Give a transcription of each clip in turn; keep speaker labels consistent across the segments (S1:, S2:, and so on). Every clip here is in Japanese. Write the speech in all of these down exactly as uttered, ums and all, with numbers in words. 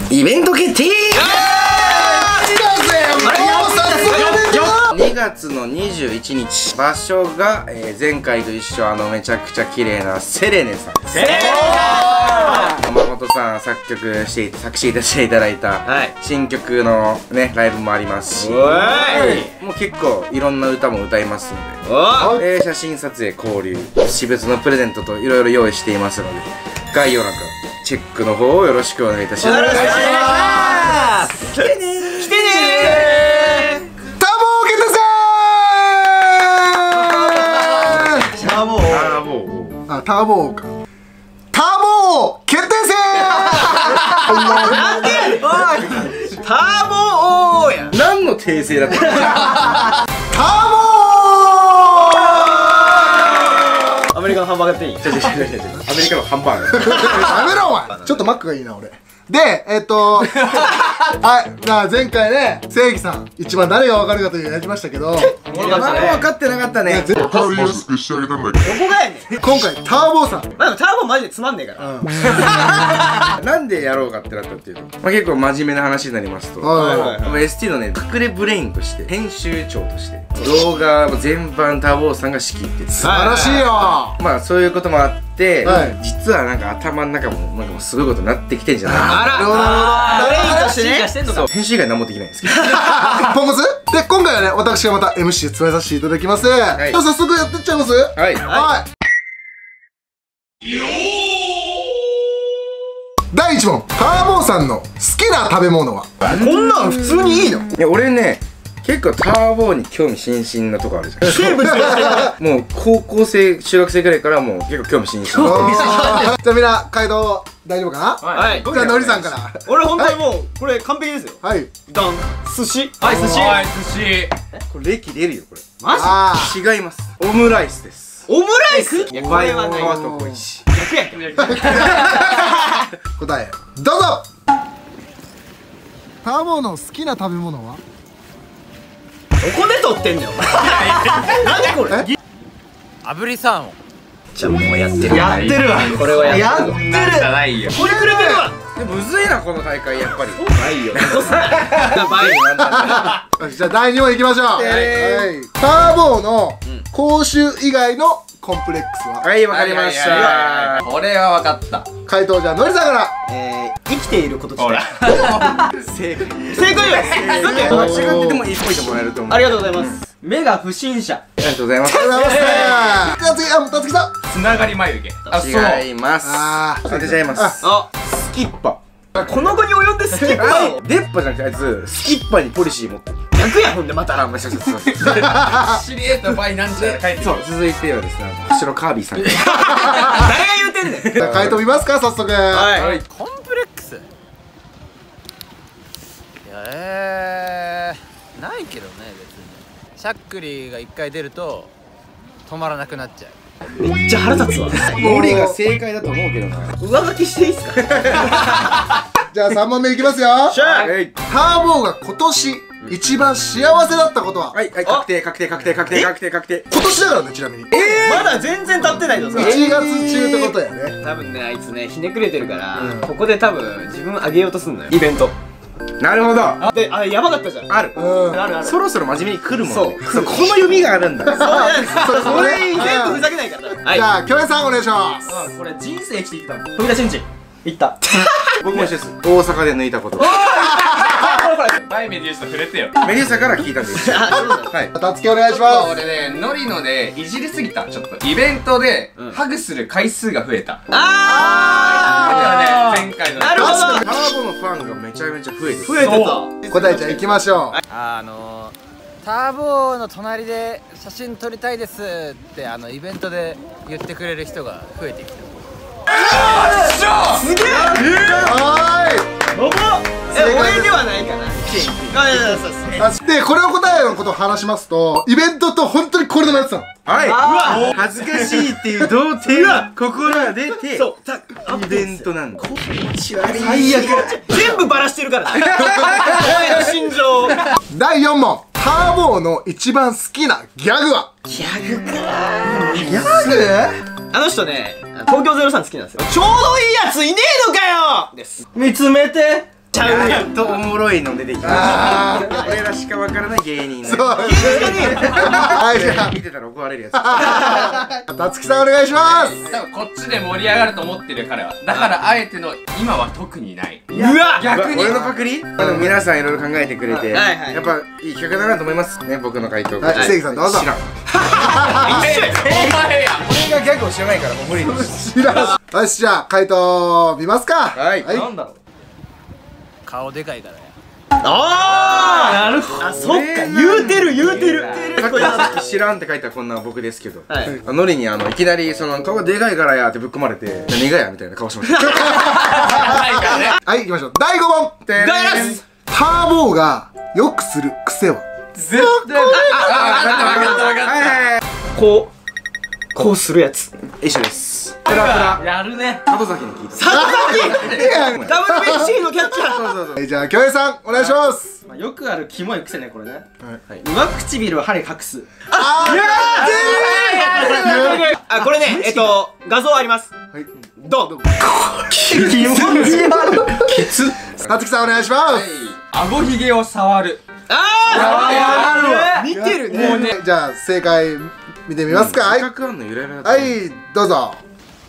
S1: イベント決定。にがつのにじゅういちにち、場所が、えー、前回と一緒、あのめちゃくちゃ綺麗なセレネさん。セレネさん、山本さん作曲して作詞していただいた、はい、新曲のねライブもありますし、もう結構いろんな歌も歌いますので、えー、写真撮影、交流、私物のプレゼントといろいろ用意していますので、概要欄からチェックの方をよろしくお願いいたします。よろしくお願いします。来てねー来てねー。ターボー決定戦。ターボーターボーあターボーかターボー決定戦。なんでやねん。ターボーや何の訂正だった。ターボーアメリカのハンバーガーっていい。アメリカのハンバーガーやめろお前。ちょっとマックがいいな俺で、えっとはい、じゃあ前回ね、正義さん一番誰が分かるかというやりましたけど、分かってなかったね。分かりやすくしてあげたんだけど、どこがやねん。今回ターボーさん、まあターボーマジでつまんねえからなんでやろうかってなったっていうと、まあ結構真面目な話になりますと、 エスティー のね隠れブレインとして、編集長として動画全般ターボーさんが仕切ってる。素晴らしいよ。まあそういうこともあって、実はなんか頭の中もなんかもうすごいことになってきてんじゃないか。あら、なるほどなるほど。ブレインとしてね、編集以外何もできないんですけどポンコツで、今回はね、私がまた エムシー 務めさせていただきます。じゃあ早速やってっちゃいます。はいはいだいいち問、ターボーさんの好きな食べ物は。こんなん普通にいいの。いや俺ね、結構ターボーに興味津々なとこあるじゃん。生物もう高校生、中学生ぐらいからもう結構興味津々。じゃあみんな回答大丈夫かな。はい、じゃあのりさんから。俺本当にもうこれ完璧ですよ。はい、ドン。寿司。はい、寿司。はい、寿司。これ歴出るよこれ。マジ。違います。オムライスです。オムライス。いやこれはない。皮と小石。逆やん。答えどうぞ。ターボーの好きな食べ物は。どこで取ってんだよ。何これ。炙りサーモン。じゃあもうやってる。やってるわ。これはやってる。やってるじゃないよ。これくれてるわ。でもむずいなこの大会やっぱり。ないよ。じゃあだいに問いきましょう。ターボーの口臭以外のコンプレックスは。はい、わかりました。これはわかった。回答じゃあのりさんから。えー、生きていること自体。正解。正解よ。だって間違っててもいいポイントもらえると思う。ありがとうございます。目が不審者。ありがとうございます。ありがとうございます。じゃあ次、あ、たつきさん。つながり眉毛。あ、そう。違います。ああ、当てちゃいます。あ、スキッパ。この後に及んでスキッパを。出っ歯じゃなくてあいつスキッパにポリシー持ってる。逆やほんでまた。あ、まあそうそうそう。シリエットバイなんちゃら書いてる。そう、続いてはですね、後ろカービィさん。誰が言うてんねん。じゃあ回答見ますか早速。はい。コンプレックス。いやえー、ないけどね別に。しゃっくりが一回出ると止まらなくなっちゃう。めっちゃ腹立つわ。俺が正解だと思うけどな。上書きしていいっすか。じゃあさん問目いきますよ。ターボーが今年一番幸せだったことは。はいはい、確定確定確定確定確定確定。今年だからね、ちなみに。えー、まだ全然経ってないの。いちがつ中ってことやね。多分ね、あいつねひねくれてるから、ここで多分自分あげようとすんのよ、イベント。なるほど。で、あれやばかったじゃん。ある。あるある。そろそろ真面目に来るもん。そう。この読みがあるんだ。そうや。これ全部ふざけないから。じゃあ京平さんお願いします。これ人生生きてきたの。富田俊二。いった。僕も一緒です。大阪で抜いたこと。前メデューサ触れてよ。メデューサから聞いたんです。はい。たつきお願いします。俺ね、ノリノでいじりすぎた。ちょっとイベントでハグする回数が増えた。ああ。前回の。なるほど。ターボのファンがめちゃめちゃ増えてる。増えてた。答えちゃん行きましょう。あのターボの隣で写真撮りたいですってあのイベントで言ってくれる人が増えてきた。すげえ。はい。え、俺ではないかな。で、これを答えのことを話しますと、イベントと本当にこれでもやってたの。はい。うわ、恥ずかしいっていう童貞が心が出て、そう、イベントなんだ。最悪。全部バラしてるから。お前の心情。だいよん問。ターボーの一番好きなギャグは。ギャグか。ギャグ？あの人ね、東京ゼロさん好きなんですよ。ちょうどいいやついねえのかよです。見つめて。
S2: ちゃう
S3: やっとおもろいの出てきた。俺らしかわからない芸人。そう。
S4: はいじゃあ
S3: 見てたら怒られるやつ。
S4: たつきさんお願いします。
S5: 多分こっちで盛り上がると思ってる彼は。だからあえての今は特にない。
S2: うわ
S5: 逆に
S3: 俺のパクリ？でも皆さんいろいろ考えてくれて、
S2: はいはい
S3: やっぱいい企画だなと思いますね、僕の回答。
S4: はい関さんどうぞ。
S3: 知らん。
S5: お前や
S3: 俺がギャグを知らないからもう無理です。
S4: 知らん。よしじゃあ回答見ますか。
S3: はい。
S2: なんだろう。
S1: 顔でかいからや。
S2: ああなるほど。あそっか言うてる言うてる。
S3: さっきさっき知らんって書いたらこんな僕ですけど、
S2: はい
S3: ノリにあのいきなりその顔がでかいからやってぶっ込まれて何がやみたいな顔しました。
S4: はい行きましょう。だいご問。
S3: で
S2: ガラス。
S4: ターボーがよくする癖は。
S5: 絶対あ分かった分かった分かっ
S3: はいはいはい。
S2: こうこうするやつ。
S3: 一緒です。プラプラ。
S5: やるね。
S3: 里崎に聞いた。
S2: ダブルビーシー のキャッチャー。
S3: そうそうそう。
S4: はいじゃあ京平さんお願いします。
S2: まあよくあるキモい癖ねこれね。
S3: はい
S2: 上唇を歯で隠す。
S4: あー
S2: あこれねえっと画像あります。
S4: はい
S2: ドン。
S3: 気持ち悪い。ケツ。
S4: たつきさんお願いします。
S5: 顎ひげを触る。
S2: ああ見てるね。
S4: もうねじゃあ正解見てみますか。はい
S3: 比較あんのゆらゆらだった。
S4: はいどうぞ。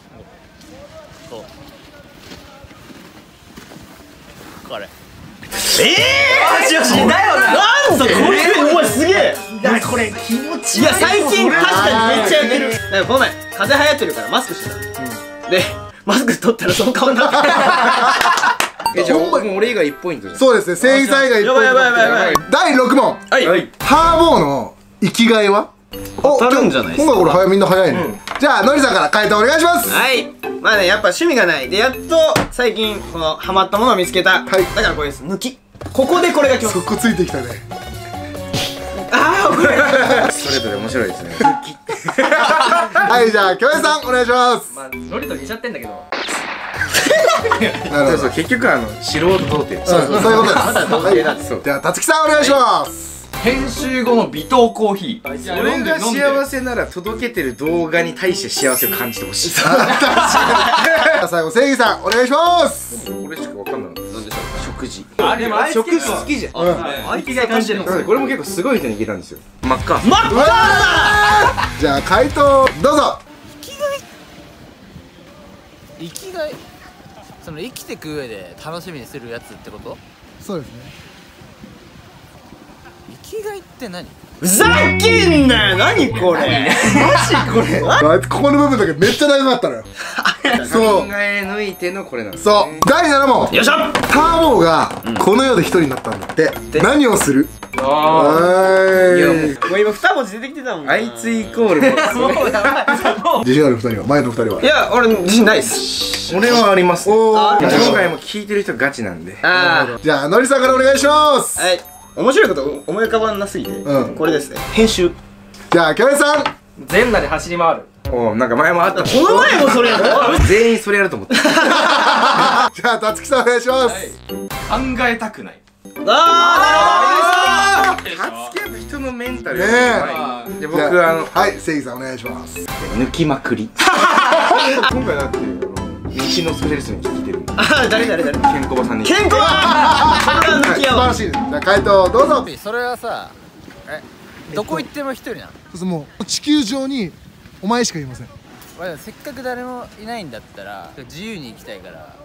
S1: これ
S2: ええよしだよな。なんだこれお前すげえ。いやこれ気持ちいい。いや最近確かにめっちゃやってる。だからこの前風邪流行ってるからマスクしてた。でマスク取ったらその顔になって。
S3: えじゃあもう俺以外いちポイントじゃん。
S4: そうですね正義災害
S2: やばいやばいやばいやばい。
S4: だいろく問。
S2: はい
S4: ターボーの生きがいは。お
S2: 当たるんじゃないですか
S4: 今回これ早みんな早いね。じゃあのりさんから回答お願いします。
S2: はいまあねやっぱ趣味がないでやっと最近このハマったものを見つけた。
S4: はい
S2: だからこれです抜き。ここでこれがきます。
S4: そこついてきたね。
S2: ああこれ。
S3: ストレートで面白いですね。
S4: はいじゃあ京平さんお願いします。
S2: まあノリと似ちゃってんだけど。
S4: なるほど。
S3: そうそう結局あの素人童貞。
S4: そうそういうことです。はい
S3: そう。
S4: ではたつきさんお願いします。
S5: 編集後の微糖コーヒー。
S3: 俺が幸せなら届けてる動画に対して幸せを感じてほしい。
S4: 最後正義さんお願いします。
S3: これしかわかんない。なんでしょう。食事。
S5: あれも
S3: 食事好きじゃん。
S2: 生きがい感じてる。
S3: これも結構すごい人に聞いたんですよ。真っ赤。
S2: マッカーだ。
S4: じゃあ回答どうぞ。
S1: 生きがいその生きてく上で楽しみにするやつってこと？
S4: そうですね。
S1: 生きがいって何？
S2: ふざけんなよ何これ。マジこれ。
S4: ここの部分だけめっちゃ長かったのよ。そう
S3: 考え抜いてのこれなんです
S4: そ
S3: ね。
S4: うだいなな問。
S2: よっしゃ。
S4: ターボーがこの世で一人になったんだって何をする。
S3: いや
S4: は
S2: もう今二文字出てきてたもん。
S3: あいつイコールもう
S2: もうやばい。もう
S4: い自信ある二人は前の二人はい
S2: や俺自信ないっす。
S3: 俺はあります。
S4: おー
S3: 今回も聞いてる人ガチなんで。
S2: ああ
S4: じゃあのりさんからお願いします。
S2: はい面白いこと思い浮かばなすぎて、
S4: うん
S2: これですね編集。
S4: じゃあ京平さん
S5: 全裸で走り回る。
S3: おなんか前もあった。
S2: この前もそれやろ。
S3: 全員それやると思った。
S4: じゃあたつきさんお願いします。
S5: 考えたくない。
S2: あ
S3: はつきやっぱ人のメンタル
S4: ねえ
S3: やばい。で僕あの
S4: はい正義さんお願いします。
S3: 抜きまくり。今回だって西のスペシャリストに聞いてるんで。
S2: あ誰誰誰。
S3: ケンコバさんに。
S2: 健康はこれは抜
S4: はい素晴
S2: きやわ。
S4: らしいです。じゃあ回答どうぞ。
S1: それはさえどこ行っても一人なの？
S6: そうもう地球上にお前しかいません。
S1: まあせっかく誰もいないんだったら自由に行きたいから
S6: はい。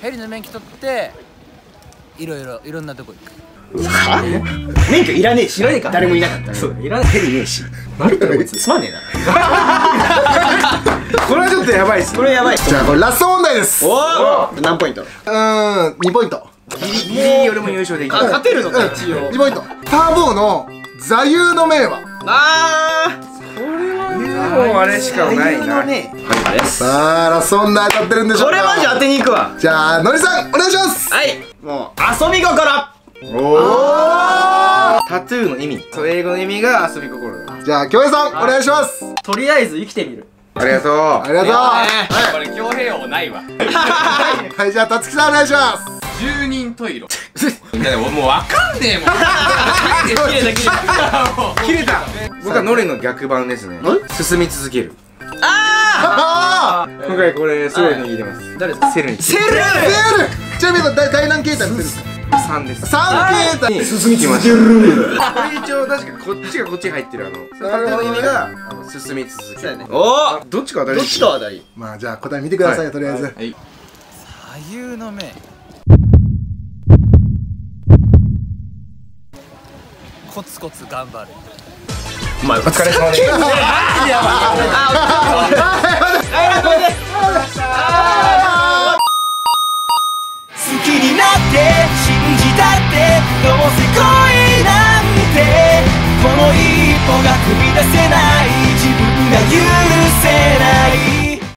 S1: ヘリの免許取っていろいろいろんなとこ行く。
S2: 免許いらねえし。いらねえか。誰もいなかったら。そういらねえ。ヘリねえし。何こいつつまんねえな。
S3: これはちょっとやばいっす。
S4: じ
S2: これやばい。
S4: ゃあこれラスト問題です。う
S2: おお何ポイント。
S4: ーんにポイント。
S3: ギリギリ俺も優勝できる。
S2: あ勝てるのか一応。
S4: にポイント。ターボーの座右の銘は。
S2: あ
S3: もうあれしかないな。
S2: あれです。
S4: さあラスト問題当たってるんでしょうか。
S2: これマジ当てに行くわ。
S4: じゃあのりさんお願いします。
S2: はいもう遊び心。
S4: おお。
S3: タトゥーの意味。そう英語の意味が遊び心だ。
S4: じゃあ京平さんお願いします。
S2: とりあえず生きてみる。
S3: ありがとう。
S4: ありがとう。は
S5: これ強兵王ないわ。
S4: いはいじゃあたつきさんお願いします。
S5: 十人十色。いやでももうわかんねえもん。
S2: 綺麗だ綺麗だ。
S3: 切れた。僕はノリの逆版ですね。進み続ける。
S2: あ
S4: あ
S3: 今回これすごい握ってます
S2: 誰ですか？
S3: セルに
S2: セル。
S4: セールちなみに第第何形態のセルですか？
S3: さんです
S4: さん形態
S3: に進みきましたこれ一応確かこっちがこっちに入ってるあのその意味があの進み続ける
S2: お
S3: どっちか当たり
S2: どっちかは誰？
S4: まあじゃあ答え見てくださいよとりあえず
S3: はい
S1: 左右の目コツコツ頑張る。
S2: お前
S3: お疲れ様です
S2: 好きになって信じたってどうせ恋なんてこの一歩が踏み出せない自分が許せない